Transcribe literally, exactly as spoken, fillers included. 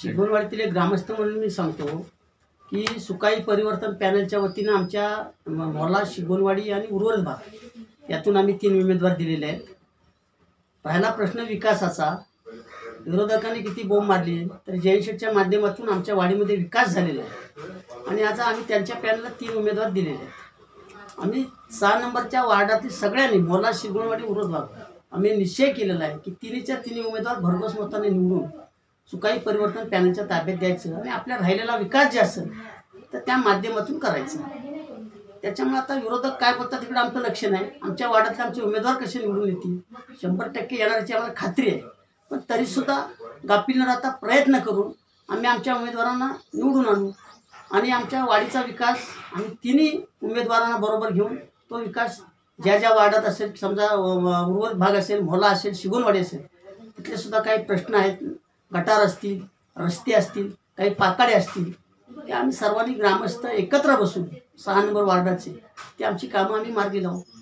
शिगोणवाडीतील एक ग्रामस्थ म्हणून मी सांगतो की सुकाई परिवर्तन पॅनलच्या वतीनं आमच्या मोला, शिगोणवाडी आणि उर्वरित भाग यातून आम्ही तीन उमेदवार दिलेले आहेत. राहिला प्रश्न विकासाचा. विरोधकांनी किती बोंब मारली तर जयशेठच्या माध्यमातून आमच्या वाडीमध्ये विकास झालेला आहे आणि आज आम्ही त्यांच्या पॅनलला तीन उमेदवार दिलेले आहेत. आम्ही सहा नंबरच्या वार्डातील सगळ्यांनी मोला, शिगोणवाडी, उर्वरित भाग आम्ही निश्चय केलेला आहे की तिन्हीच्या तिन्ही उमेदवार भरघोस मताने निवडून सुकाई परिवर्तन पॅनलच्या ताब्यात द्यायचं आणि आपल्या राहिलेला विकास जे असेल तर त्या माध्यमातून करायचं. त्याच्यामुळे आता विरोधक काय बोलतात तिकडे आमचं लक्ष नाही. आमच्या वार्डातले आमचे उमेदवार कसे निवडून येतील शंभर टक्के येणाऱ्याची आम्हाला खात्री आहे. पण तरीसुद्धा गाफील न राहता प्रयत्न करून आम्ही आमच्या उमेदवारांना निवडून आणू आणि आमच्या वाडीचा विकास आम्ही तिन्ही उमेदवारांना बरोबर घेऊन तो विकास ज्या ज्या वार्डात असेल, समजा उर्वरित भाग असेल, मोला असेल, शिगोणवाडी असेल, तिथले सुद्धा काही प्रश्न आहेत, गटार असतील, रस्ते असतील, काही पाकाडे असतील, ते आम्ही सर्वांनी ग्रामस्थ एकत्र बसून सहा नंबर वार्डाचे ते आमची कामं आम्ही मार्गी लावू.